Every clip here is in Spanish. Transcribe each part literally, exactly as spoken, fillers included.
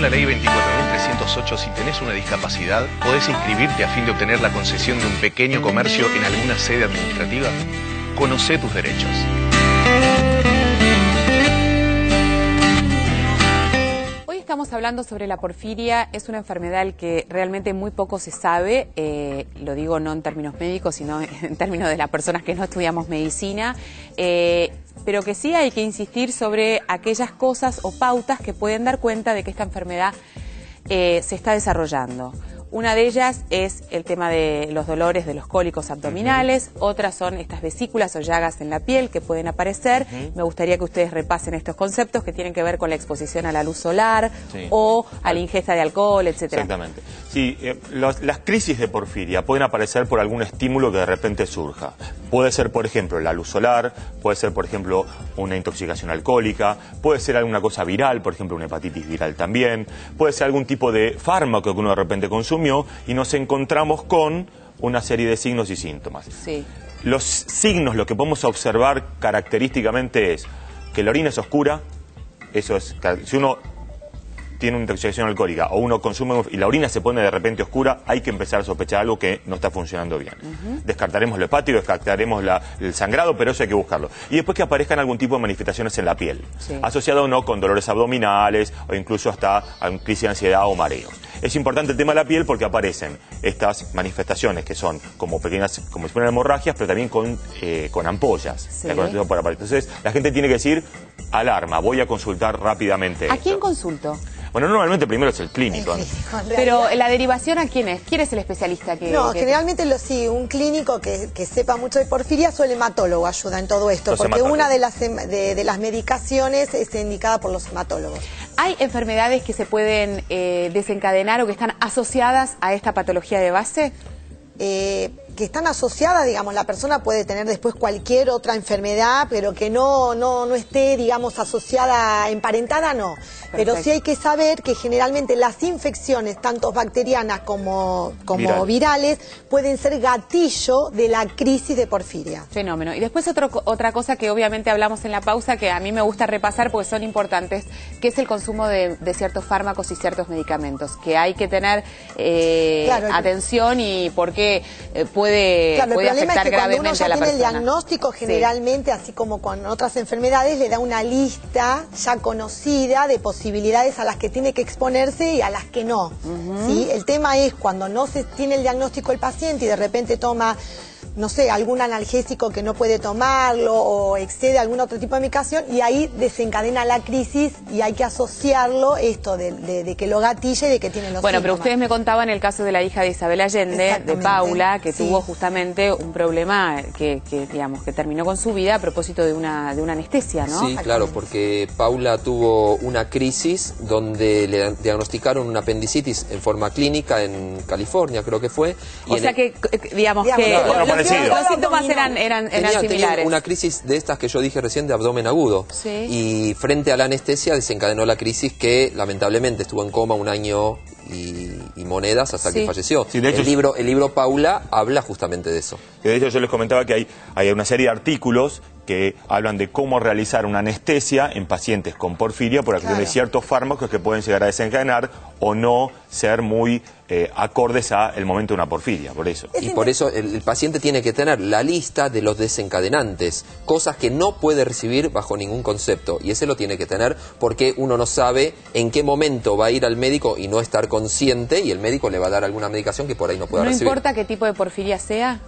la ley veinticuatro mil trescientos ocho, si tenés una discapacidad, podés inscribirte a fin de obtener la concesión de un pequeño comercio en alguna sede administrativa. Conocé tus derechos. Estamos hablando sobre la porfiria. Es una enfermedad que realmente muy poco se sabe, eh, lo digo no en términos médicos, sino en términos de las personas que no estudiamos medicina, eh, pero que sí hay que insistir sobre aquellas cosas o pautas que pueden dar cuenta de que esta enfermedad eh, se está desarrollando. Una de ellas es el tema de los dolores de los cólicos abdominales, uh-huh. Otras son estas vesículas o llagas en la piel que pueden aparecer. Uh-huh. Me gustaría que ustedes repasen estos conceptos que tienen que ver con la exposición a la luz solar, sí, o a la ingesta de alcohol, etcétera. Exactamente. Sí, eh, los, las crisis de porfiria pueden aparecer por algún estímulo que de repente surja. Puede ser, por ejemplo, la luz solar, puede ser, por ejemplo, una intoxicación alcohólica, puede ser alguna cosa viral, por ejemplo, una hepatitis viral también, puede ser algún tipo de fármaco que uno de repente consumió y nos encontramos con una serie de signos y síntomas. Sí. Los signos, lo que podemos observar característicamente es que la orina es oscura. Eso es, si uno tiene una intoxicación alcohólica o uno consume y la orina se pone de repente oscura, hay que empezar a sospechar algo que no está funcionando bien. Uh-huh. Descartaremos lo hepático, descartaremos la, el sangrado, pero eso hay que buscarlo. Y después que aparezcan algún tipo de manifestaciones en la piel, sí, asociado o no con dolores abdominales o incluso hasta a crisis de ansiedad o mareos. Es importante el tema de la piel porque aparecen estas manifestaciones que son como pequeñas, como si fueran hemorragias, pero también con, eh, con ampollas. Sí. Entonces la gente tiene que decir, alarma, voy a consultar rápidamente. ¿A esto. quién consulto? Bueno, normalmente primero es el clínico. El clínico, pero la derivación, ¿a quién es? ¿Quién es el especialista que...? No, que... generalmente lo, sí, un clínico que, que sepa mucho de porfiria o el hematólogo ayuda en todo esto, los porque una de las, de, de las medicaciones es indicada por los hematólogos. ¿Hay enfermedades que se pueden eh, desencadenar o que están asociadas a esta patología de base? Eh, que están asociadas, digamos, la persona puede tener después cualquier otra enfermedad, pero que no, no, no esté, digamos, asociada, emparentada, no. Perfecto. Pero sí hay que saber que generalmente las infecciones, tanto bacterianas como, como Viral. virales, pueden ser gatillo de la crisis de porfiria. Fenómeno. Y después otro, otra cosa que obviamente hablamos en la pausa, que a mí me gusta repasar porque son importantes, que es el consumo de, de ciertos fármacos y ciertos medicamentos, que hay que tener eh, claro, atención y porque eh, puede Puede, claro, puede el problema es que cuando uno ya tiene persona. el diagnóstico, generalmente, sí, así como con otras enfermedades, le da una lista ya conocida de posibilidades a las que tiene que exponerse y a las que no. Uh-huh. ¿Sí? El tema es cuando no se tiene el diagnóstico el paciente y de repente toma, no sé, algún analgésico que no puede tomarlo o excede algún otro tipo de medicación y ahí desencadena la crisis y hay que asociarlo esto de, de, de que lo gatille y de que tiene los Bueno, síntomas. Pero ustedes me contaban el caso de la hija de Isabel Allende, de Paula, que sí. tuvo justamente un problema que, que, digamos, que terminó con su vida a propósito de una, de una anestesia, ¿no? Sí, claro, porque Paula tuvo una crisis donde le diagnosticaron una apendicitis en forma clínica en California, creo que fue. Y o sea el... que, digamos, digamos que... Claro, los, los síntomas eran, eran, eran tenía, similares. Tenía una crisis de estas que yo dije recién de abdomen agudo. Sí. Y frente a la anestesia desencadenó la crisis que lamentablemente estuvo en coma un año y, y monedas hasta sí. que falleció. Sí, de hecho, el, libro, el libro Paula habla justamente de eso. De hecho yo les comentaba que hay, hay una serie de artículos que hablan de cómo realizar una anestesia en pacientes con porfiria por acción claro. de ciertos fármacos que pueden llegar a desencadenar o no ser muy eh, acordes al momento de una porfiria, por eso. Y por eso el, el paciente tiene que tener la lista de los desencadenantes, cosas que no puede recibir bajo ningún concepto, y ese lo tiene que tener porque uno no sabe en qué momento va a ir al médico y no estar consciente y el médico le va a dar alguna medicación que por ahí no pueda ¿No recibir. ¿No importa qué tipo de porfiria sea?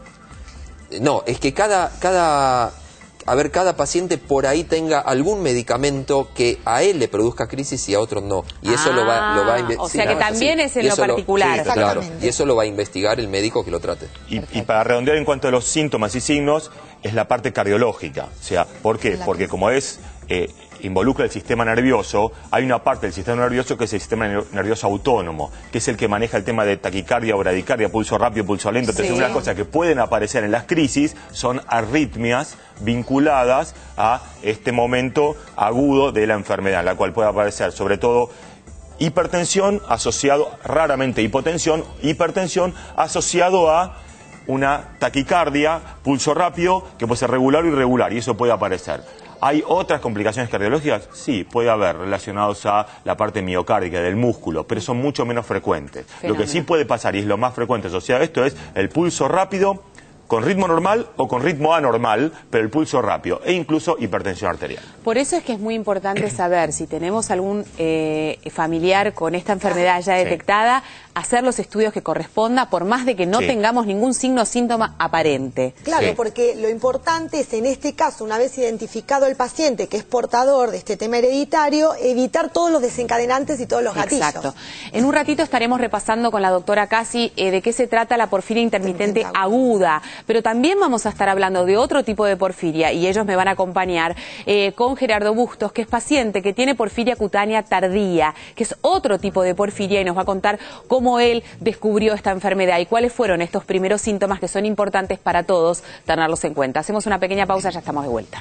No, es que cada... cada A ver, cada paciente por ahí tenga algún medicamento que a él le produzca crisis y a otros no. Y eso ah, lo va, lo va a investigar. O sea que también es en lo particular. Lo, sí, claro. Y eso lo va a investigar el médico que lo trate. Y, y para redondear en cuanto a los síntomas y signos, es la parte cardiológica. O sea, ¿por qué? Porque como es... Eh, involucra el sistema nervioso, hay una parte del sistema nervioso que es el sistema nervioso autónomo, que es el que maneja el tema de taquicardia o bradicardia, pulso rápido, pulso lento. Entonces, sí. una cosa que pueden aparecer en las crisis son arritmias vinculadas a este momento agudo de la enfermedad, en la cual puede aparecer sobre todo hipertensión asociado, raramente hipotensión, hipertensión asociado a una taquicardia, pulso rápido, que puede ser regular o irregular, y eso puede aparecer. ¿Hay otras complicaciones cardiológicas? Sí, puede haber, relacionados a la parte miocárdica del músculo, pero son mucho menos frecuentes. Fenómeno. Lo que sí puede pasar, y es lo más frecuente asociado a esto, es el pulso rápido, con ritmo normal o con ritmo anormal, pero el pulso rápido, e incluso hipertensión arterial. Por eso es que es muy importante saber si tenemos algún eh, familiar con esta enfermedad ya detectada, sí. hacer los estudios que corresponda, por más de que no sí. tengamos ningún signo o síntoma aparente. Claro, sí. porque lo importante es, en este caso, una vez identificado el paciente que es portador de este tema hereditario, evitar todos los desencadenantes y todos los gatillos. Exacto. En un ratito estaremos repasando con la doctora Casi eh, de qué se trata la porfiria intermitente aguda. Pero también vamos a estar hablando de otro tipo de porfiria, y ellos me van a acompañar eh, con Gerardo Bustos, que es paciente que tiene porfiria cutánea tardía, que es otro tipo de porfiria, y nos va a contar cómo él descubrió esta enfermedad y cuáles fueron estos primeros síntomas que son importantes para todos tenerlos en cuenta. Hacemos una pequeña pausa, ya estamos de vuelta.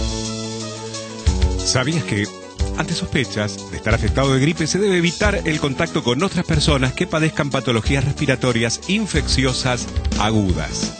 ¿Sabías que ante sospechas de estar afectado de gripe se debe evitar el contacto con otras personas que padezcan patologías respiratorias infecciosas agudas?